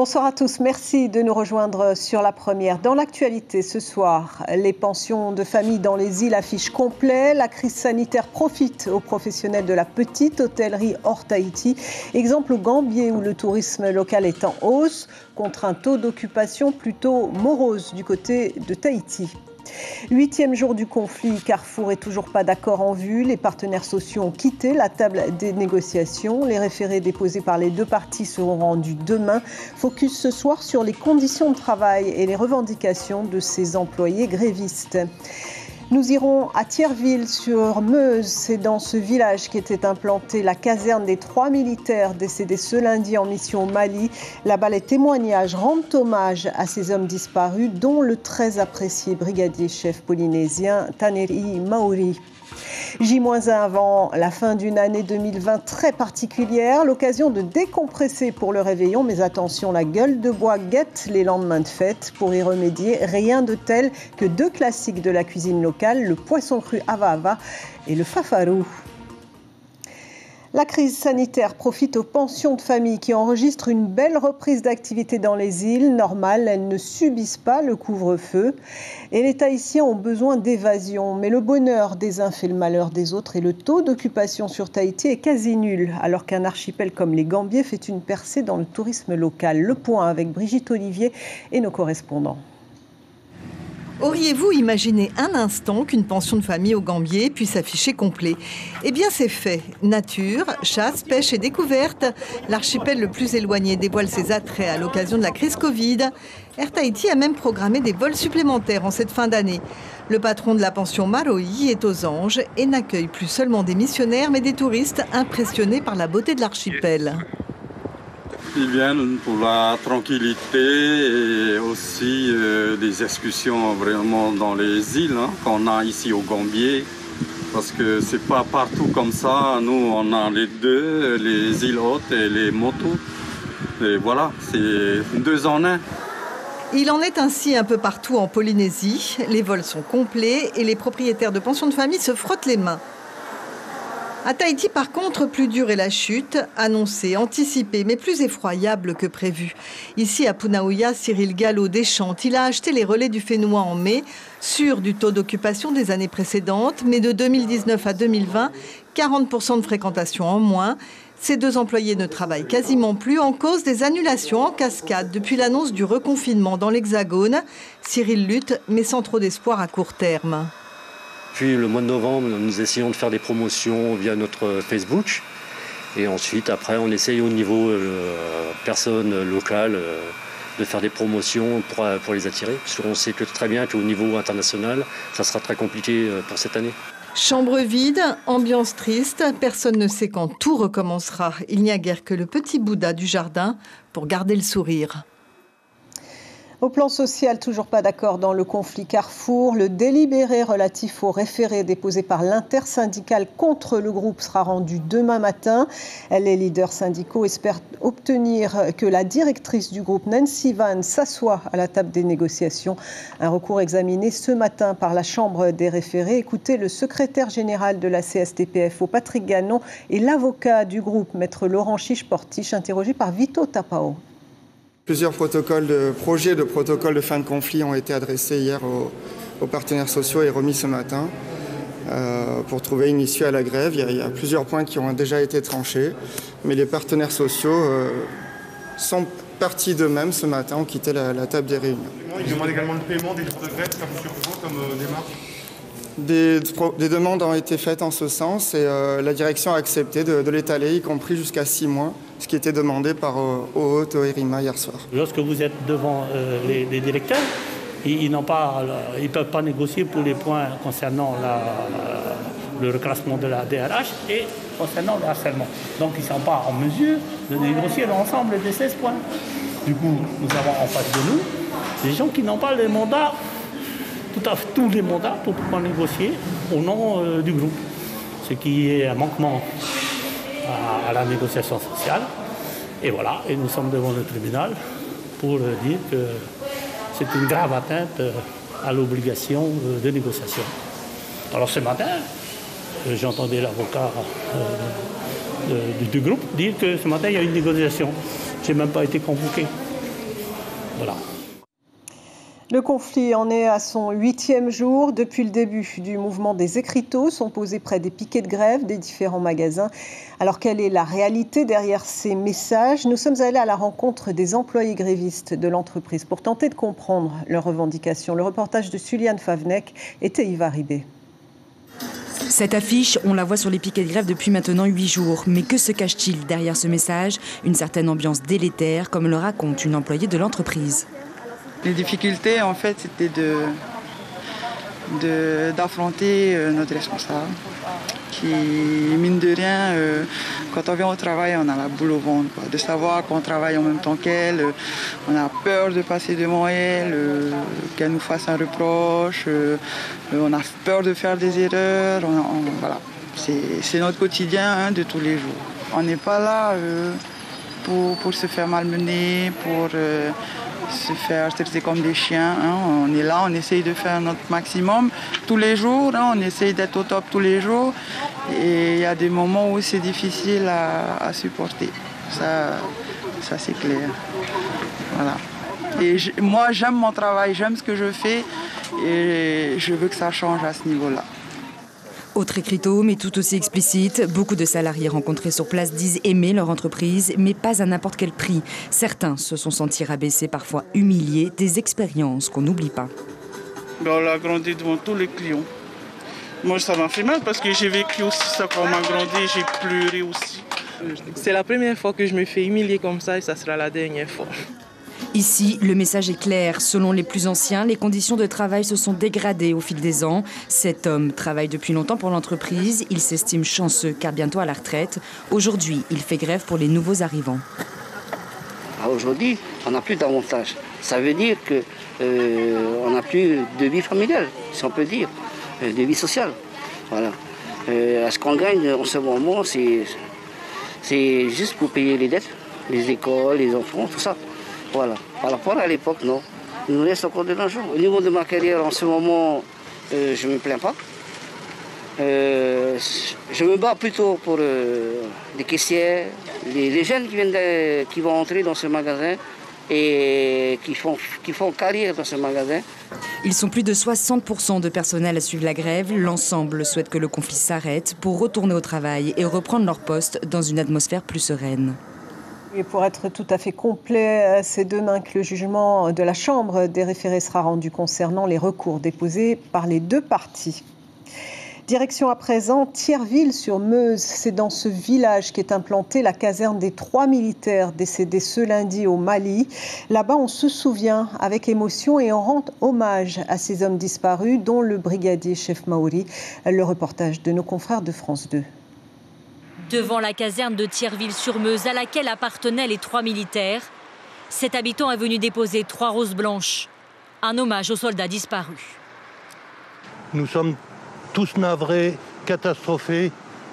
Bonsoir à tous, merci de nous rejoindre sur la première. Dans l'actualité ce soir, les pensions de famille dans les îles affichent complet. La crise sanitaire profite aux professionnels de la petite hôtellerie hors Tahiti. Exemple au Gambier où le tourisme local est en hausse contre un taux d'occupation plutôt morose du côté de Tahiti. 8e jour du conflit, Carrefour est toujours pas d'accord en vue. Les partenaires sociaux ont quitté la table des négociations. Les référés déposés par les deux parties seront rendus demain. Focus ce soir sur les conditions de travail et les revendications de ces employés grévistes. Nous irons à Thierville-sur-Meuse. C'est dans ce village qu'était implantée la caserne des 3 militaires décédés ce lundi en mission au Mali. Là-bas, les témoignages rendent hommage à ces hommes disparus, dont le très apprécié brigadier-chef polynésien Taneri Maori. J-1 avant la fin d'une année 2020 très particulière, l'occasion de décompresser pour le réveillon, mais attention, la gueule de bois guette les lendemains de fête. Pour y remédier, rien de tel que 2 classiques de la cuisine locale, le poisson cru ava ava et le fafarou. La crise sanitaire profite aux pensions de famille qui enregistrent une belle reprise d'activité dans les îles. Normales, elles ne subissent pas le couvre-feu. Et les Tahitiens ont besoin d'évasion. Mais le bonheur des uns fait le malheur des autres et le taux d'occupation sur Tahiti est quasi nul. Alors qu'un archipel comme les Gambiers fait une percée dans le tourisme local. Le point avec Brigitte Olivier et nos correspondants. Auriez-vous imaginé un instant qu'une pension de famille au Gambier puisse afficher complet? Eh bien c'est fait. Nature, chasse, pêche et découverte. L'archipel le plus éloigné dévoile ses attraits à l'occasion de la crise Covid. Air Tahiti a même programmé des vols supplémentaires en cette fin d'année. Le patron de la pension Maroi est aux anges et n'accueille plus seulement des missionnaires mais des touristes impressionnés par la beauté de l'archipel. Ils viennent pour la tranquillité et aussi des excursions vraiment dans les îles qu'on a ici au Gambier. Parce que c'est pas partout comme ça. Nous, on a les deux, les îles hautes et les motos. Et voilà, c'est 2 en 1. Il en est ainsi un peu partout en Polynésie. Les vols sont complets et les propriétaires de pensions de famille se frottent les mains. À Tahiti, par contre, plus dure est la chute, annoncée, anticipée, mais plus effroyable que prévu. Ici, à Punaouia, Cyril Gallo déchante. Il a acheté les relais du Fénois en mai, sûr du taux d'occupation des années précédentes, mais de 2019 à 2020, 40% de fréquentation en moins. Ces 2 employés ne travaillent quasiment plus en cause des annulations en cascade depuis l'annonce du reconfinement dans l'Hexagone. Cyril lutte, mais sans trop d'espoir à court terme. Puis le mois de novembre, nous essayons de faire des promotions via notre Facebook. Et ensuite, après, on essaye au niveau personnes locales de faire des promotions pour les attirer. Parce qu'on sait que très bien qu'au niveau international, ça sera très compliqué pour cette année. Chambre vide, ambiance triste, personne ne sait quand tout recommencera. Il n'y a guère que le petit Bouddha du jardin pour garder le sourire. Au plan social, toujours pas d'accord dans le conflit Carrefour. Le délibéré relatif au référé déposé par l'intersyndicale contre le groupe sera rendu demain matin. Les leaders syndicaux espèrent obtenir que la directrice du groupe, Nancy Van, s'assoie à la table des négociations. Un recours examiné ce matin par la Chambre des référés. Écoutez le secrétaire général de la CSTPFO, Patrick Gannon, et l'avocat du groupe, maître Laurent Chiche-Portiche, interrogé par Vito Tapao. Plusieurs projets de protocole de fin de conflit ont été adressés hier aux partenaires sociaux et remis ce matin pour trouver une issue à la grève. Il y a plusieurs points qui ont déjà été tranchés, mais les partenaires sociaux sont partis d'eux-mêmes ce matin, ont quitté la table des réunions. Ils demandent également le paiement des jours de grève comme démarche. Des demandes ont été faites en ce sens et la direction a accepté de l'étaler, y compris jusqu'à 6 mois, ce qui était demandé par Oot Oerima hier soir. Lorsque vous êtes devant les directeurs, ils ne peuvent pas négocier pour les points concernant le reclassement de la DRH et concernant le harcèlement. Donc ils ne sont pas en mesure de négocier l'ensemble des 16 points. Du coup, nous avons en face de nous des gens qui n'ont pas les mandats, tous les mandats pour pouvoir négocier au nom du groupe. Ce qui est un manquement à la négociation sociale. Et voilà, et nous sommes devant le tribunal pour dire que c'est une grave atteinte à l'obligation de négociation. Alors ce matin, j'entendais l'avocat du groupe dire que ce matin il y a une négociation. Je n'ai même pas été convoqué. Voilà. Le conflit en est à son 8e jour. Depuis le début du mouvement, des écriteaux sont posés près des piquets de grève des différents magasins. Alors, quelle est la réalité derrière ces messages? Nous sommes allés à la rencontre des employés grévistes de l'entreprise pour tenter de comprendre leurs revendications. Le reportage de Suliane Favnek et Teiva Ribé. Cette affiche, on la voit sur les piquets de grève depuis maintenant 8 jours. Mais que se cache-t-il derrière ce message? Une certaine ambiance délétère, comme le raconte une employée de l'entreprise. Les difficultés, en fait, c'était d'affronter notre responsable qui, mine de rien, quand on vient au travail, on a la boule au ventre, quoi. De savoir qu'on travaille en même temps qu'elle, on a peur de passer devant elle, qu'elle nous fasse un reproche, on a peur de faire des erreurs, voilà. C'est notre quotidien de tous les jours. On n'est pas là pour se faire malmener, pour se faire traiter comme des chiens. On est là, on essaye de faire notre maximum tous les jours, on essaye d'être au top tous les jours. Et il y a des moments où c'est difficile à supporter. Ça c'est clair. Voilà. Et moi, j'aime mon travail, j'aime ce que je fais et je veux que ça change à ce niveau-là. Autre écriteau, mais tout aussi explicite, beaucoup de salariés rencontrés sur place disent aimer leur entreprise, mais pas à n'importe quel prix. Certains se sont sentis rabaissés, parfois humiliés, des expériences qu'on n'oublie pas. On l'a grandi devant tous les clients. Moi, ça m'a fait mal parce que j'ai vécu aussi ça quand on m'a grandi, j'ai pleuré aussi. C'est la première fois que je me fais humilier comme ça et ça sera la dernière fois. Ici, le message est clair. Selon les plus anciens, les conditions de travail se sont dégradées au fil des ans. Cet homme travaille depuis longtemps pour l'entreprise. Il s'estime chanceux car bientôt à la retraite. Aujourd'hui, il fait grève pour les nouveaux arrivants. Aujourd'hui, on n'a plus d'avantages. Ça veut dire qu'on n'a plus de vie familiale, si on peut dire, de vie sociale. Voilà. Ce qu'on gagne en ce moment, c'est juste pour payer les dettes, les écoles, les enfants, tout ça. Voilà. Par rapport à l'époque, non. Il nous reste encore de l'argent. Au niveau de ma carrière, en ce moment, je ne me plains pas. Je me bats plutôt pour des caissières, les jeunes qui vont entrer dans ce magasin et qui font carrière dans ce magasin. Ils sont plus de 60% de personnel à suivre la grève. L'ensemble souhaite que le conflit s'arrête pour retourner au travail et reprendre leur poste dans une atmosphère plus sereine. Et pour être tout à fait complet, c'est demain que le jugement de la Chambre des référés sera rendu concernant les recours déposés par les deux parties. Direction à présent Thierville-sur-Meuse. C'est dans ce village qu'est implantée la caserne des 3 militaires décédés ce lundi au Mali. Là-bas, on se souvient avec émotion et on rend hommage à ces hommes disparus, dont le brigadier chef Maori. Le reportage de nos confrères de France 2. Devant la caserne de Thierville-sur-Meuse, à laquelle appartenaient les 3 militaires, cet habitant est venu déposer 3 roses blanches, un hommage aux soldats disparus. Nous sommes tous navrés, catastrophés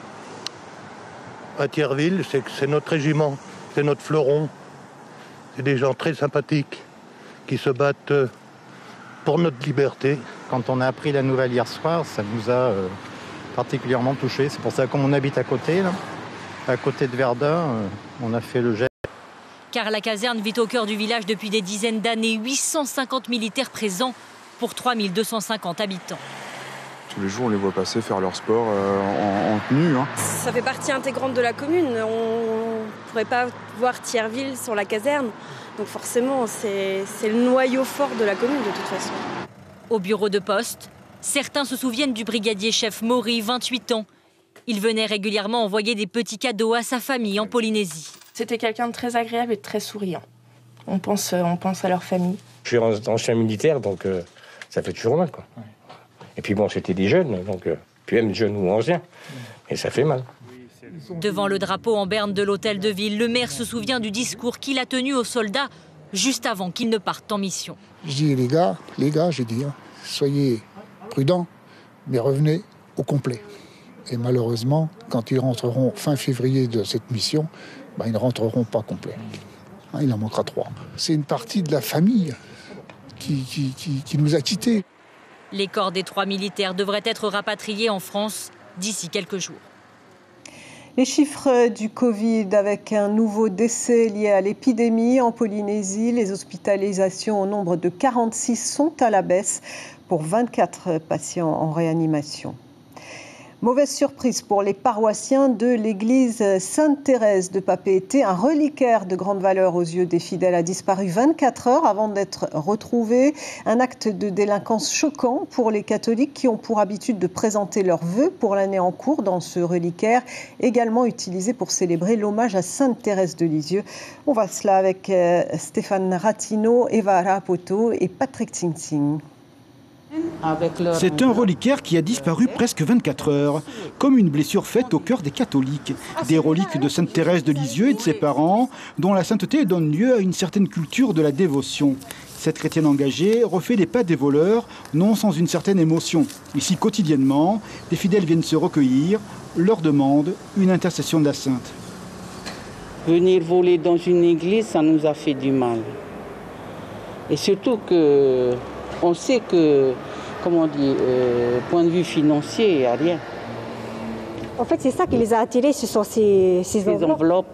à Thierville. C'est notre régiment, c'est notre fleuron. C'est des gens très sympathiques qui se battent pour notre liberté. Quand on a appris la nouvelle hier soir, ça nous a particulièrement touchés. C'est pour ça que comme on habite à côté, là, à côté de Verdun, on a fait le geste. Car la caserne vit au cœur du village depuis des dizaines d'années. 850 militaires présents pour 3250 habitants. Tous les jours, on les voit passer faire leur sport en tenue. Ça fait partie intégrante de la commune. On ne pourrait pas voir Thierville sans la caserne. Donc forcément, c'est le noyau fort de la commune de toute façon. Au bureau de poste, certains se souviennent du brigadier chef Mauri, 28 ans. Il venait régulièrement envoyer des petits cadeaux à sa famille en Polynésie. C'était quelqu'un de très agréable et de très souriant. On pense à leur famille. Je suis ancien militaire, donc ça fait toujours mal, quoi. Et puis bon, c'était des jeunes, donc puis même jeunes ou anciens, et ça fait mal. Devant le drapeau en berne de l'hôtel de ville, le maire se souvient du discours qu'il a tenu aux soldats juste avant qu'ils ne partent en mission. Je dis les gars, j'ai dit, soyez prudents, mais revenez au complet. Et malheureusement, quand ils rentreront fin février de cette mission, ils ne rentreront pas complets. Il en manquera 3. C'est une partie de la famille qui nous a quittés. Les corps des 3 militaires devraient être rapatriés en France d'ici quelques jours. Les chiffres du Covid avec un nouveau décès lié à l'épidémie en Polynésie. Les hospitalisations au nombre de 46 sont à la baisse pour 24 patients en réanimation. Mauvaise surprise pour les paroissiens de l'église Sainte-Thérèse de Papeete. Un reliquaire de grande valeur aux yeux des fidèles a disparu 24 heures avant d'être retrouvé. Un acte de délinquance choquant pour les catholiques qui ont pour habitude de présenter leurs vœux pour l'année en cours dans ce reliquaire, également utilisé pour célébrer l'hommage à Sainte-Thérèse de Lisieux. On va cela avec Stéphane Ratino, Eva Rapoto et Patrick Tsing. C'est un reliquaire qui a disparu presque 24 heures, comme une blessure faite au cœur des catholiques. Des reliques de Sainte Thérèse de Lisieux et de ses parents, dont la sainteté donne lieu à une certaine culture de la dévotion. Cette chrétienne engagée refait les pas des voleurs, non sans une certaine émotion. Ici, quotidiennement, des fidèles viennent se recueillir, leur demandent une intercession de la sainte. Venir voler dans une église, ça nous a fait du mal. Et surtout que on sait que, comment on dit, point de vue financier, il n'y a rien. En fait, c'est ça qui les a attirés, ce sont ces enveloppes.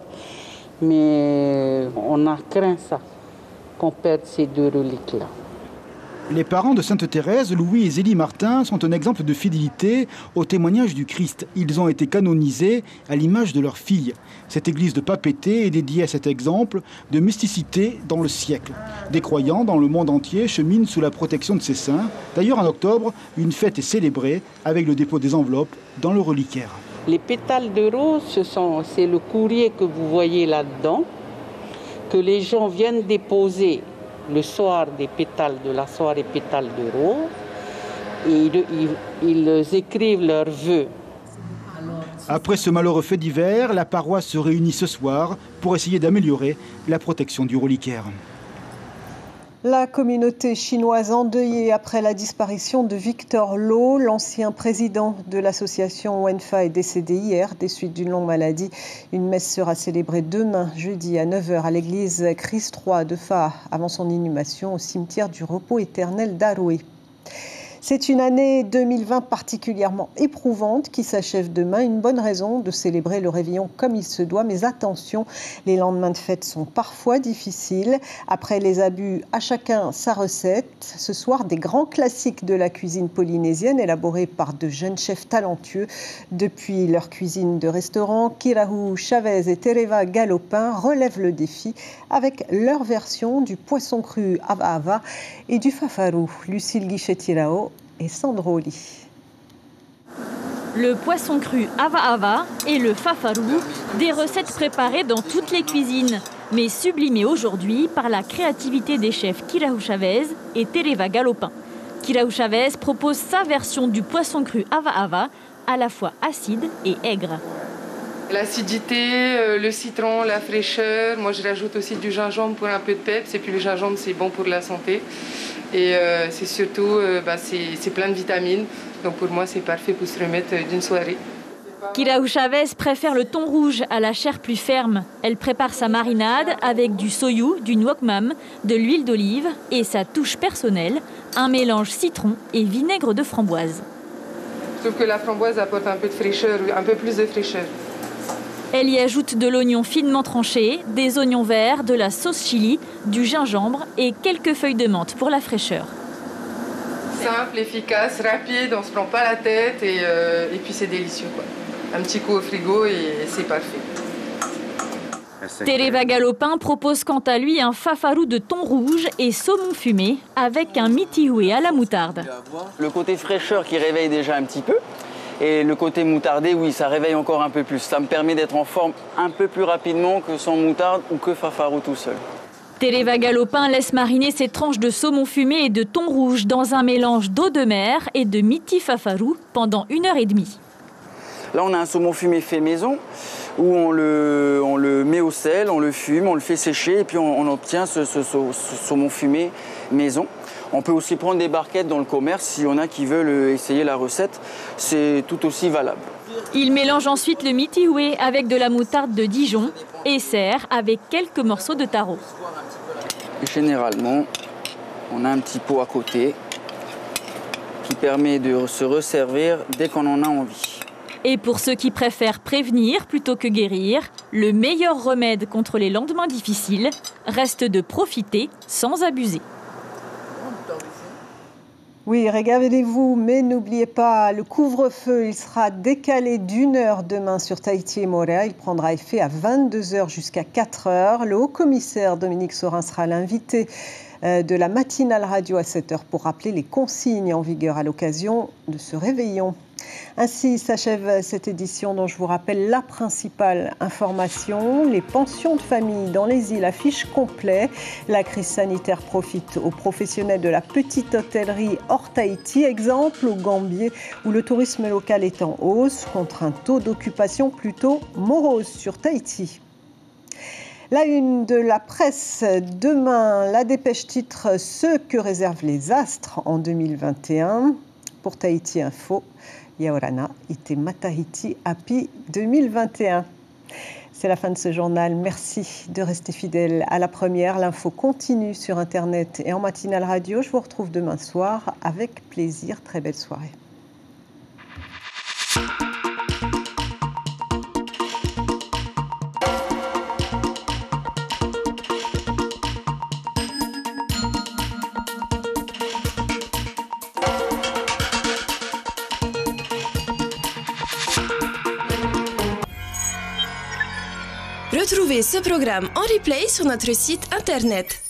Mais on a craint ça, qu'on perde ces deux reliques-là. Les parents de Sainte Thérèse, Louis et Zélie Martin, sont un exemple de fidélité au témoignage du Christ. Ils ont été canonisés à l'image de leur fille. Cette église de Papeete est dédiée à cet exemple de mysticité dans le siècle. Des croyants dans le monde entier cheminent sous la protection de ces saints. D'ailleurs, en octobre, une fête est célébrée avec le dépôt des enveloppes dans le reliquaire. Les pétales de rose, c'est le courrier que vous voyez là-dedans, que les gens viennent déposer le soir des pétales de la soirée pétales de rose, et ils écrivent leurs vœux. Après ce malheureux fait divers, la paroisse se réunit ce soir pour essayer d'améliorer la protection du reliquaire. La communauté chinoise endeuillée après la disparition de Victor Lo, l'ancien président de l'association Wenfa, est décédé hier des suites d'une longue maladie. Une messe sera célébrée demain, jeudi à 9h à l'église Christ III de Fa, avant son inhumation au cimetière du repos éternel d'Aroué. C'est une année 2020 particulièrement éprouvante qui s'achève demain. Une bonne raison de célébrer le réveillon comme il se doit. Mais attention, les lendemains de fête sont parfois difficiles. Après les abus, à chacun sa recette. Ce soir, des grands classiques de la cuisine polynésienne élaborés par de jeunes chefs talentueux. Depuis leur cuisine de restaurant, Kirahu Chavez et Tereva Galopin relèvent le défi avec leur version du poisson cru Ava Ava et du fafarou. Lucille Guichet-Tirao et Sandro Oli. Le poisson cru Ava Ava et le fafarou, des recettes préparées dans toutes les cuisines, mais sublimées aujourd'hui par la créativité des chefs Kirahu Chavez et Tereva Galopin. Kirahu Chavez propose sa version du poisson cru Ava Ava, à la fois acide et aigre. L'acidité, le citron, la fraîcheur. Moi, je rajoute aussi du gingembre pour un peu de peps. Et puis le gingembre, c'est bon pour la santé. Et c'est surtout, c'est plein de vitamines. Donc pour moi, c'est parfait pour se remettre d'une soirée. Kirahu Chavez préfère le thon rouge à la chair plus ferme. Elle prépare sa marinade avec du soyou, du nuoc mam, de l'huile d'olive et sa touche personnelle, un mélange citron et vinaigre de framboise. Je trouve que la framboise apporte un peu de fraîcheur, un peu plus de fraîcheur. Elle y ajoute de l'oignon finement tranché, des oignons verts, de la sauce chili, du gingembre et quelques feuilles de menthe pour la fraîcheur. Simple, efficace, rapide, on ne se prend pas la tête et puis c'est délicieux, quoi. Un petit coup au frigo et c'est parfait. Tereva Galopin propose quant à lui un fafarou de thon rouge et saumon fumé avec un mitihoué à la moutarde. Le côté fraîcheur qui réveille déjà un petit peu. Et le côté moutardé, oui, ça réveille encore un peu plus. Ça me permet d'être en forme un peu plus rapidement que sans moutarde ou que fafarou tout seul. Tereva Galopin laisse mariner ses tranches de saumon fumé et de thon rouge dans un mélange d'eau de mer et de miti fafarou pendant 1h30. Là, on a un saumon fumé fait maison où on le met au sel, on le fume, on le fait sécher et puis on obtient ce saumon fumé maison. On peut aussi prendre des barquettes dans le commerce s'il y en a qui veulent essayer la recette. C'est tout aussi valable. Il mélange ensuite le mitihoué avec de la moutarde de Dijon et sert avec quelques morceaux de taro. Généralement, on a un petit pot à côté qui permet de se resservir dès qu'on en a envie. Et pour ceux qui préfèrent prévenir plutôt que guérir, le meilleur remède contre les lendemains difficiles reste de profiter sans abuser. Oui, regardez-vous, mais n'oubliez pas, le couvre-feu, il sera décalé d'1 heure demain sur Tahiti et Moorea. Il prendra effet à 22h jusqu'à 4h. Le haut-commissaire Dominique Sorin sera l'invité de la matinale radio à 7h pour rappeler les consignes en vigueur à l'occasion de ce réveillon. Ainsi s'achève cette édition dont je vous rappelle la principale information. Les pensions de famille dans les îles affichent complet. La crise sanitaire profite aux professionnels de la petite hôtellerie hors Tahiti. Exemple au Gambier où le tourisme local est en hausse contre un taux d'occupation plutôt morose sur Tahiti. La une de la presse, demain, la dépêche titre « Ce que réservent les astres en 2021 ». Pour Tahiti Info, Yaorana ite Matahiti Happy 2021. C'est la fin de ce journal. Merci de rester fidèle à la première. L'info continue sur Internet et en matinale radio. Je vous retrouve demain soir avec plaisir. Très belle soirée. Retrouvez ce programme en replay sur notre site internet